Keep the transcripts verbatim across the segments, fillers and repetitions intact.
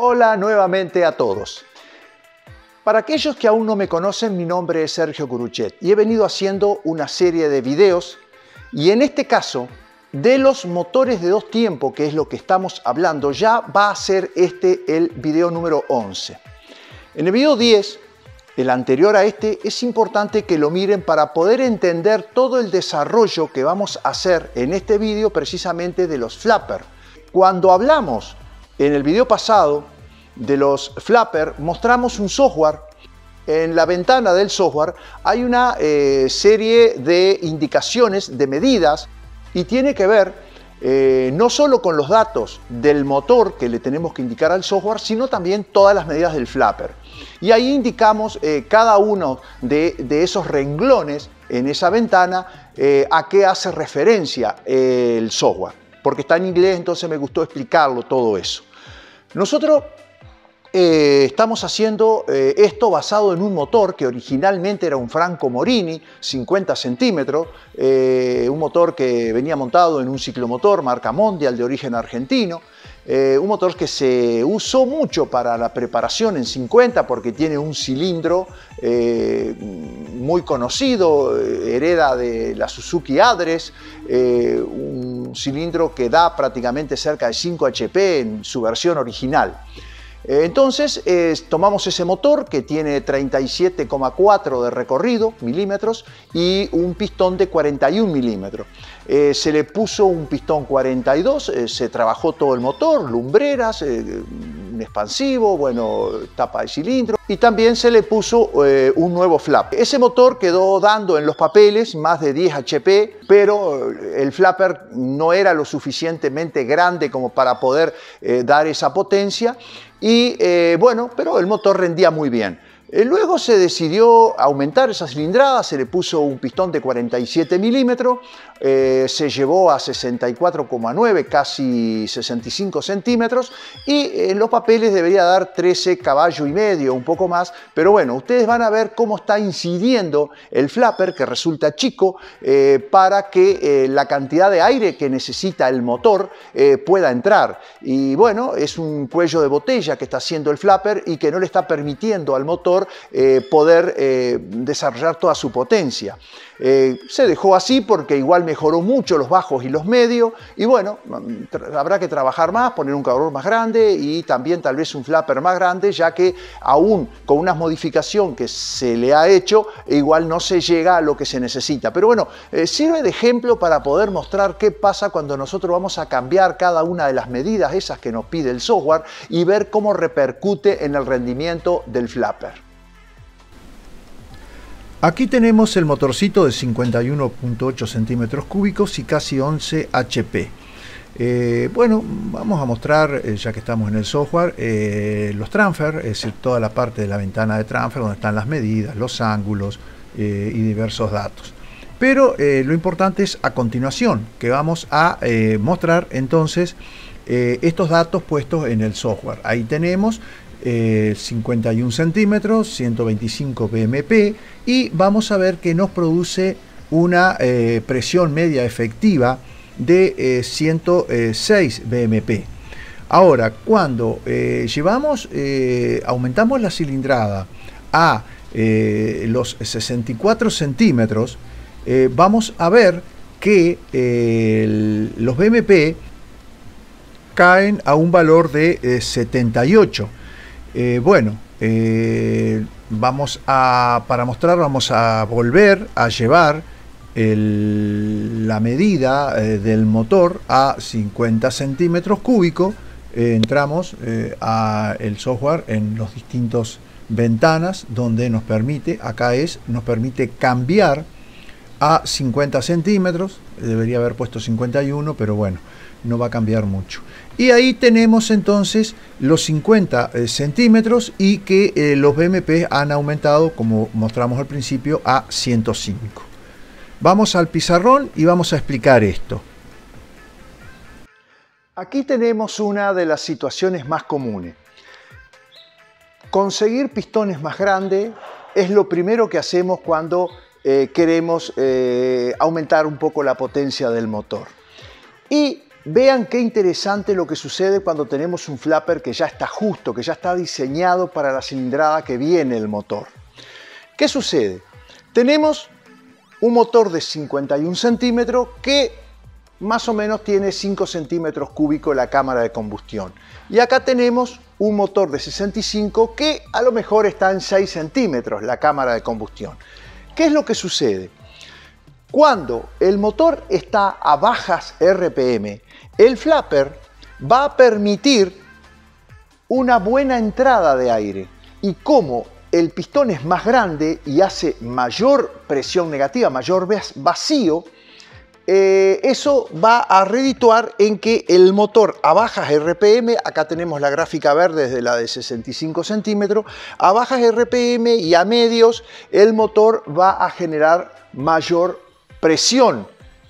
Hola nuevamente a todos. Para aquellos que aún no me conocen, mi nombre es Sergio Curuchet y he venido haciendo una serie de videos y en este caso de los motores de dos tiempos, que es lo que estamos hablando, ya va a ser este el video número once. En el video diez, el anterior a este, es importante que lo miren para poder entender todo el desarrollo que vamos a hacer en este video precisamente de los flapper. Cuando hablamos en el video pasado de los flapper, mostramos un software. En la ventana del software hay una eh, serie de indicaciones, de medidas, y tiene que ver eh, no solo con los datos del motor que le tenemos que indicar al software, sino también todas las medidas del flapper. Y ahí indicamos eh, cada uno de, de esos renglones en esa ventana eh, a qué hace referencia eh, el software. Porque está en inglés, entonces me gustó explicarlo todo eso. Nosotros eh, estamos haciendo eh, esto basado en un motor que originalmente era un Franco Morini, cincuenta centímetros, eh, un motor que venía montado en un ciclomotor marca Mondial de origen argentino, eh, un motor que se usó mucho para la preparación en cincuenta porque tiene un cilindro eh, muy conocido, eh, hereda de la Suzuki Adres, eh, un cilindro que da prácticamente cerca de cinco H P en su versión original. Entonces eh, tomamos ese motor que tiene treinta y siete coma cuatro de recorrido, milímetros, y un pistón de cuarenta y un milímetros. Eh, se le puso un pistón cuarenta y dos, eh, se trabajó todo el motor, lumbreras, eh, un expansivo, bueno, tapa de cilindro, y también se le puso eh, un nuevo flap. Ese motor quedó dando en los papeles más de diez H P, pero el flapper no era lo suficientemente grande como para poder eh, dar esa potencia. Y eh, bueno, pero el motor rendía muy bien. Eh, luego se decidió aumentar esa cilindrada, se le puso un pistón de cuarenta y siete milímetros, eh, se llevó a sesenta y cuatro coma nueve, casi sesenta y cinco centímetros, y en los papeles debería dar trece caballos y medio, un poco más, pero bueno, ustedes van a ver cómo está incidiendo el flapper, que resulta chico, eh, para que eh, la cantidad de aire que necesita el motor eh, pueda entrar. Y bueno, es un cuello de botella que está haciendo el flapper y que no le está permitiendo al motor Eh, poder eh, desarrollar toda su potencia. Eh, se dejó así porque igual mejoró mucho los bajos y los medios y bueno, habrá que trabajar más, poner un cargador más grande y también tal vez un flapper más grande, ya que aún con una modificación que se le ha hecho, igual no se llega a lo que se necesita. Pero bueno, eh, sirve de ejemplo para poder mostrar qué pasa cuando nosotros vamos a cambiar cada una de las medidas esas que nos pide el software y ver cómo repercute en el rendimiento del flapper. Aquí tenemos el motorcito de cincuenta y uno punto ocho centímetros cúbicos y casi once H P. Eh, bueno, vamos a mostrar, eh, ya que estamos en el software, eh, los transfer, es decir, toda la parte de la ventana de transfer donde están las medidas, los ángulos eh, y diversos datos. Pero eh, lo importante es a continuación, que vamos a eh, mostrar entonces eh, estos datos puestos en el software. Ahí tenemos Eh, cincuenta y un centímetros, ciento veinticinco B M P, y vamos a ver que nos produce una eh, presión media efectiva de eh, ciento seis B M P. Ahora, cuando eh, llevamos, eh, aumentamos la cilindrada a eh, los sesenta y cuatro centímetros, eh, vamos a ver que eh, el, los B M P caen a un valor de eh, setenta y ocho. Eh, bueno, eh, vamos a, para mostrar, vamos a volver a llevar el, la medida eh, del motor a cincuenta centímetros cúbicos. Eh, entramos eh, a el software en los distintos ventanas donde nos permite, acá es, nos permite cambiar a cincuenta centímetros. Debería haber puesto cincuenta y uno, pero bueno, no va a cambiar mucho. Y ahí tenemos entonces los cincuenta eh, centímetros y que eh, los B M P han aumentado, como mostramos al principio, a ciento cinco. Vamos al pizarrón y vamos a explicar esto. Aquí tenemos una de las situaciones más comunes. Conseguir pistones más grandes es lo primero que hacemos cuando eh, queremos eh, aumentar un poco la potencia del motor. Y vean qué interesante lo que sucede cuando tenemos un flapper que ya está justo, que ya está diseñado para la cilindrada que viene el motor. ¿Qué sucede? Tenemos un motor de cincuenta y un centímetros que más o menos tiene cinco centímetros cúbicos la cámara de combustión. Y acá tenemos un motor de sesenta y cinco que a lo mejor está en seis centímetros la cámara de combustión. ¿Qué es lo que sucede? Cuando el motor está a bajas R P M, el flapper va a permitir una buena entrada de aire. Y como el pistón es más grande y hace mayor presión negativa, mayor vacío, eh, eso va a redituar en que el motor a bajas R P M, acá tenemos la gráfica verde desde la de sesenta y cinco centímetros, a bajas R P M y a medios el motor va a generar mayor presión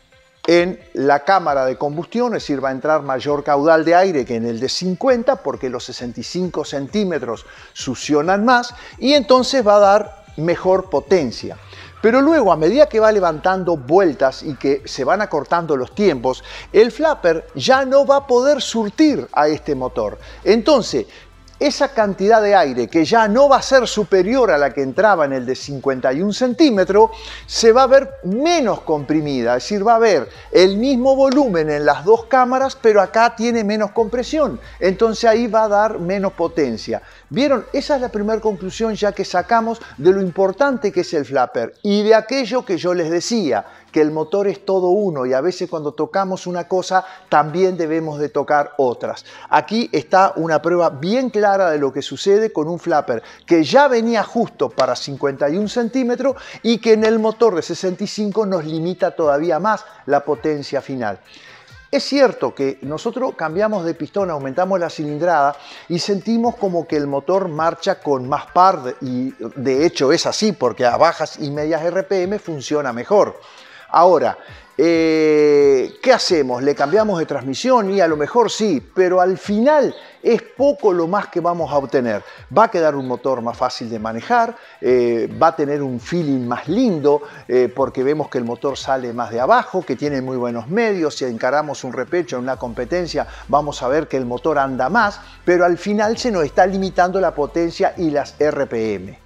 en la cámara de combustión, es decir, va a entrar mayor caudal de aire que en el de cincuenta porque los sesenta y cinco centímetros succionan más y entonces va a dar mejor potencia. Pero luego, a medida que va levantando vueltas y que se van acortando los tiempos, el flapper ya no va a poder surtir a este motor. Entonces, esa cantidad de aire que ya no va a ser superior a la que entraba en el de cincuenta y un centímetros, se va a ver menos comprimida, es decir, va a haber el mismo volumen en las dos cámaras, pero acá tiene menos compresión, entonces ahí va a dar menos potencia. ¿Vieron? Esa es la primera conclusión ya que sacamos de lo importante que es el flapper y de aquello que yo les decía, que el motor es todo uno y a veces cuando tocamos una cosa también debemos de tocar otras. Aquí está una prueba bien clara de lo que sucede con un flapper que ya venía justo para cincuenta y un centímetros y que en el motor de sesenta y cinco nos limita todavía más la potencia final. Es cierto que nosotros cambiamos de pistón, aumentamos la cilindrada y sentimos como que el motor marcha con más par y de hecho es así porque a bajas y medias R P M funciona mejor. Ahora, eh, ¿qué hacemos? ¿Le cambiamos de transmisión? Y a lo mejor sí, pero al final es poco lo más que vamos a obtener. Va a quedar un motor más fácil de manejar, eh, va a tener un feeling más lindo, eh, porque vemos que el motor sale más de abajo, que tiene muy buenos medios. Si encaramos un repecho en una competencia, vamos a ver que el motor anda más, pero al final se nos está limitando la potencia y las R P M.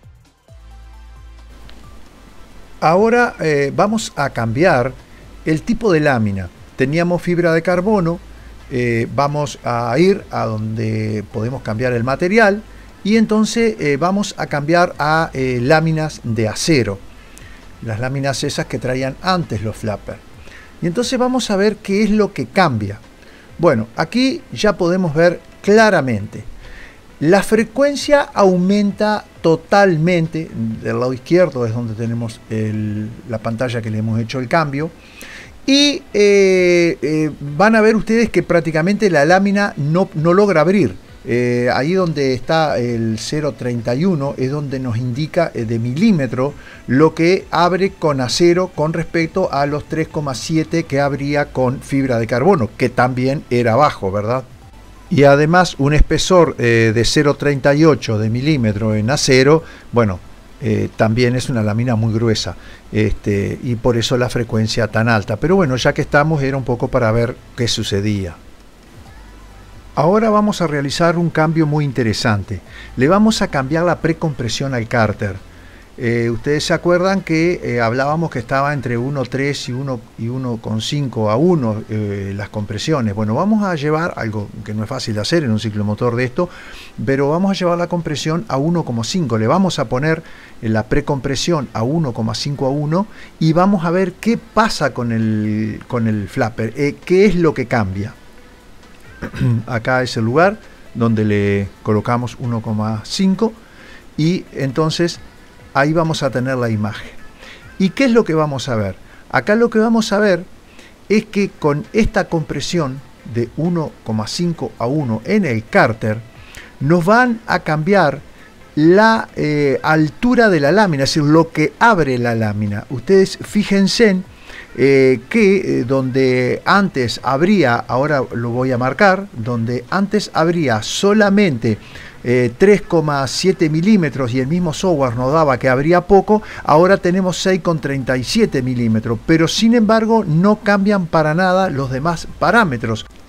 Ahora eh, vamos a cambiar el tipo de lámina. Teníamos fibra de carbono, eh, vamos a ir a donde podemos cambiar el material y entonces eh, vamos a cambiar a eh, láminas de acero. Las láminas esas que traían antes los flappers. Y entonces vamos a ver qué es lo que cambia. Bueno, aquí ya podemos ver claramente. La frecuencia aumenta totalmente. Del lado izquierdo es donde tenemos el, la pantalla que le hemos hecho el cambio. Y eh, eh, van a ver ustedes que prácticamente la lámina no, no logra abrir. Eh, ahí donde está el cero punto treinta y uno es donde nos indica eh, de milímetro lo que abre con acero con respecto a los tres coma siete que abría con fibra de carbono, que también era bajo, ¿verdad? Y además un espesor eh, de cero punto treinta y ocho de milímetro en acero, bueno, eh, también es una lámina muy gruesa, este, y por eso la frecuencia tan alta. Pero bueno, ya que estamos, era un poco para ver qué sucedía. Ahora vamos a realizar un cambio muy interesante. Le vamos a cambiar la precompresión al cárter. Eh, ustedes se acuerdan que eh, hablábamos que estaba entre uno punto tres y uno coma cinco a uno eh, las compresiones. Bueno, vamos a llevar algo que no es fácil de hacer en un ciclomotor de esto, pero vamos a llevar la compresión a uno coma cinco. Le vamos a poner la precompresión a uno coma cinco a uno y vamos a ver qué pasa con el, con el flapper, eh, qué es lo que cambia. Acá es el lugar donde le colocamos uno coma cinco y entonces ahí vamos a tener la imagen. ¿Y qué es lo que vamos a ver? Acá lo que vamos a ver es que con esta compresión de uno coma cinco a uno en el cárter nos van a cambiar la eh, altura de la lámina, es decir, lo que abre la lámina. Ustedes fíjense eh, que eh, donde antes habría, ahora lo voy a marcar, donde antes habría solamente Eh, tres coma siete milímetros y el mismo software nos daba que habría poco, ahora tenemos seis coma treinta y siete milímetros, pero sin embargo no cambian para nada los demás parámetros.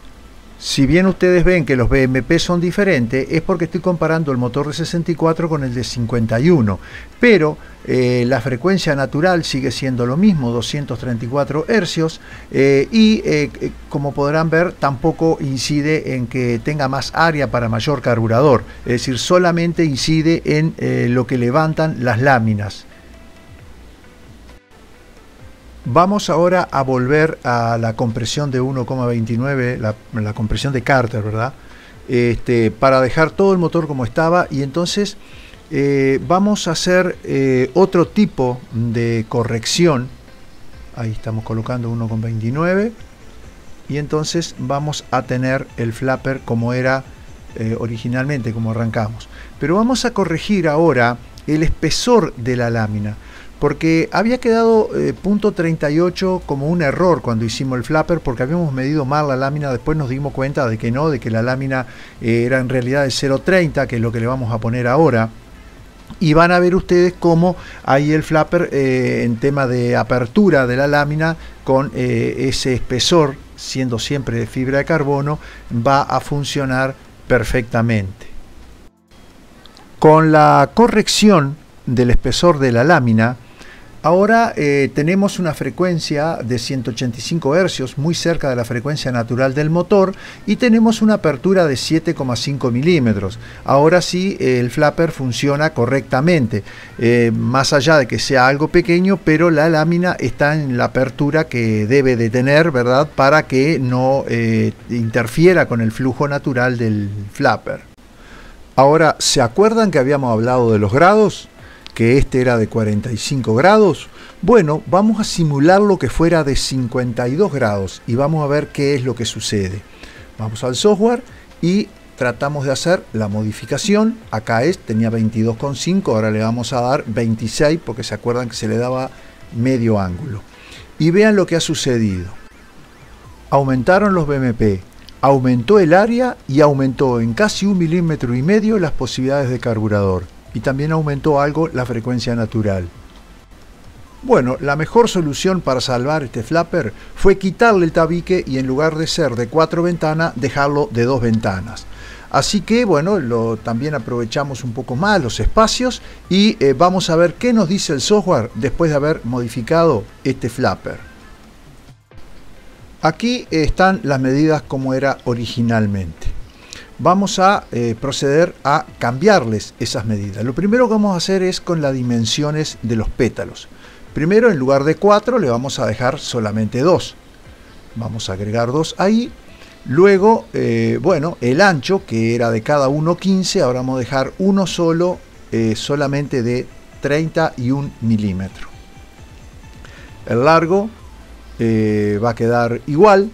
Si bien ustedes ven que los B M P son diferentes, es porque estoy comparando el motor de sesenta y cuatro con el de cincuenta y uno, pero eh, la frecuencia natural sigue siendo lo mismo, doscientos treinta y cuatro hercios, eh, y eh, como podrán ver, tampoco incide en que tenga más área para mayor carburador, es decir, solamente incide en eh, lo que levantan las láminas. Vamos ahora a volver a la compresión de uno coma veintinueve, la, la compresión de Carter, ¿verdad? Este, para dejar todo el motor como estaba, y entonces eh, vamos a hacer eh, otro tipo de corrección. Ahí estamos colocando uno coma veintinueve y entonces vamos a tener el flapper como era eh, originalmente, como arrancamos. Pero vamos a corregir ahora el espesor de la lámina, porque había quedado eh, punto treinta y ocho como un error cuando hicimos el flapper, porque habíamos medido mal la lámina. Después nos dimos cuenta de que no, de que la lámina eh, era en realidad de cero coma treinta, que es lo que le vamos a poner ahora. Y van a ver ustedes cómo ahí el flapper eh, en tema de apertura de la lámina con eh, ese espesor, siendo siempre de fibra de carbono, va a funcionar perfectamente. Con la corrección del espesor de la lámina, ahora eh, tenemos una frecuencia de ciento ochenta y cinco hercios, muy cerca de la frecuencia natural del motor, y tenemos una apertura de siete coma cinco milímetros. Ahora sí, eh, el flapper funciona correctamente, eh, más allá de que sea algo pequeño, pero la lámina está en la apertura que debe de tener, ¿verdad?, para que no eh, interfiera con el flujo natural del flapper. Ahora, ¿se acuerdan que habíamos hablado de los grados? Que este era de cuarenta y cinco grados. Bueno, vamos a simular lo que fuera de cincuenta y dos grados y vamos a ver qué es lo que sucede. Vamos al software y tratamos de hacer la modificación. Acá es, tenía veintidós coma cinco, ahora le vamos a dar veintiséis, porque se acuerdan que se le daba medio ángulo. Y vean lo que ha sucedido. Aumentaron los B M P, aumentó el área y aumentó en casi un milímetro y medio las posibilidades de carburador. Y también aumentó algo la frecuencia natural. Bueno, la mejor solución para salvar este flapper fue quitarle el tabique y en lugar de ser de cuatro ventanas, dejarlo de dos ventanas. Así que bueno, lo, también aprovechamos un poco más los espacios y eh, vamos a ver qué nos dice el software después de haber modificado este flapper. Aquí están las medidas como era originalmente. Vamos a eh, proceder a cambiarles esas medidas. Lo primero que vamos a hacer es con las dimensiones de los pétalos. Primero, en lugar de cuatro, le vamos a dejar solamente dos. Vamos a agregar dos ahí. Luego, eh, bueno, el ancho, que era de cada uno quince, ahora vamos a dejar uno solo, eh, solamente de treinta y un milímetros. El largo eh, va a quedar igual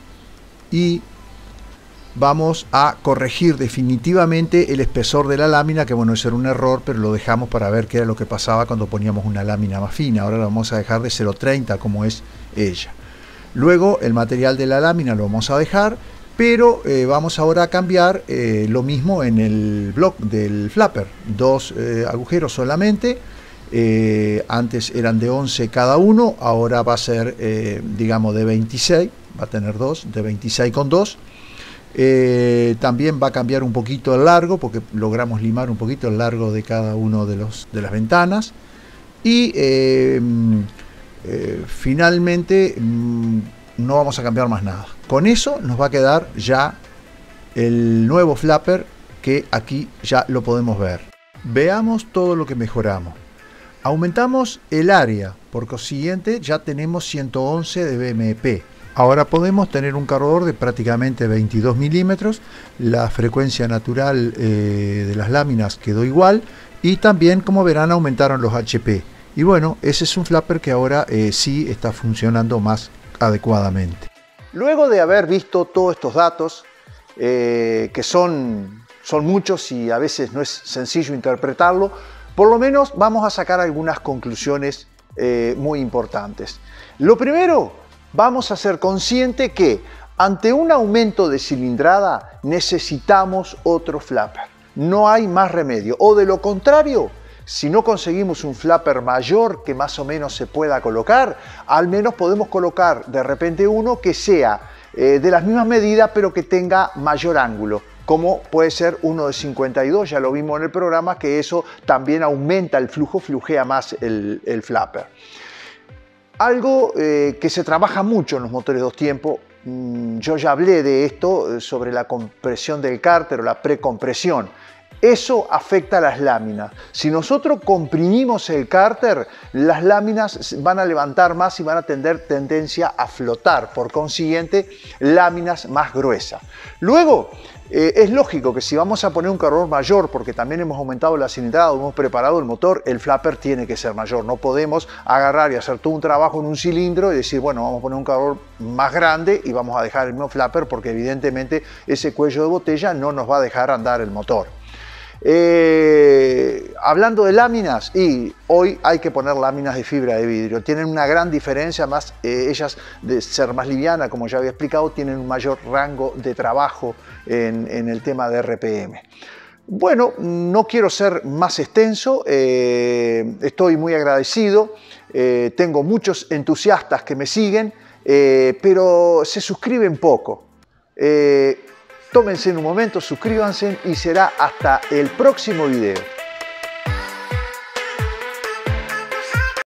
y vamos a corregir definitivamente el espesor de la lámina, que bueno, eso era un error, pero lo dejamos para ver qué era lo que pasaba cuando poníamos una lámina más fina. Ahora la vamos a dejar de cero coma treinta como es ella. Luego el material de la lámina lo vamos a dejar, pero eh, vamos ahora a cambiar eh, lo mismo en el block del flapper. Dos eh, agujeros solamente. Eh, antes eran de once cada uno, ahora va a ser eh, digamos de veintiséis, va a tener dos, de veintiséis con dos. Eh, también va a cambiar un poquito el largo, porque logramos limar un poquito el largo de cada uno de, los, de las ventanas. Y eh, eh, finalmente mm, no vamos a cambiar más nada. Con eso nos va a quedar ya el nuevo flapper, que aquí ya lo podemos ver. Veamos todo lo que mejoramos. Aumentamos el área, por consiguiente ya tenemos ciento once de B M P. Ahora podemos tener un carburador de prácticamente veintidós milímetros, la frecuencia natural eh, de las láminas quedó igual y también, como verán, aumentaron los H P. Y bueno, ese es un flapper que ahora eh, sí está funcionando más adecuadamente. Luego de haber visto todos estos datos, eh, que son, son muchos y a veces no es sencillo interpretarlo, por lo menos vamos a sacar algunas conclusiones eh, muy importantes. Lo primero, vamos a ser conscientes que ante un aumento de cilindrada necesitamos otro flapper. No hay más remedio. O de lo contrario, si no conseguimos un flapper mayor que más o menos se pueda colocar, al menos podemos colocar de repente uno que sea eh, de las mismas medidas, pero que tenga mayor ángulo, como puede ser uno de cincuenta y dos, ya lo vimos en el programa, que eso también aumenta el flujo, flujea más el, el flapper. Algo eh, que se trabaja mucho en los motores dos tiempos, mmm, yo ya hablé de esto, sobre la compresión del cárter o la precompresión. Eso afecta a las láminas. Si nosotros comprimimos el cárter, las láminas van a levantar más y van a tener tendencia a flotar, por consiguiente, láminas más gruesas. Luego, eh, es lógico que si vamos a poner un cargador mayor, porque también hemos aumentado la cilindrada, hemos preparado el motor, el flapper tiene que ser mayor. No podemos agarrar y hacer todo un trabajo en un cilindro y decir, bueno, vamos a poner un cargador más grande y vamos a dejar el mismo flapper, porque evidentemente ese cuello de botella no nos va a dejar andar el motor. Eh, hablando de láminas, y hoy hay que poner láminas de fibra de vidrio, tienen una gran diferencia, más eh, ellas de ser más livianas, como ya había explicado, tienen un mayor rango de trabajo en, en el tema de R P M. Bueno, no quiero ser más extenso, eh, estoy muy agradecido, eh, tengo muchos entusiastas que me siguen, eh, pero se suscriben poco. Eh, Tómense en un momento, suscríbanse y será hasta el próximo video.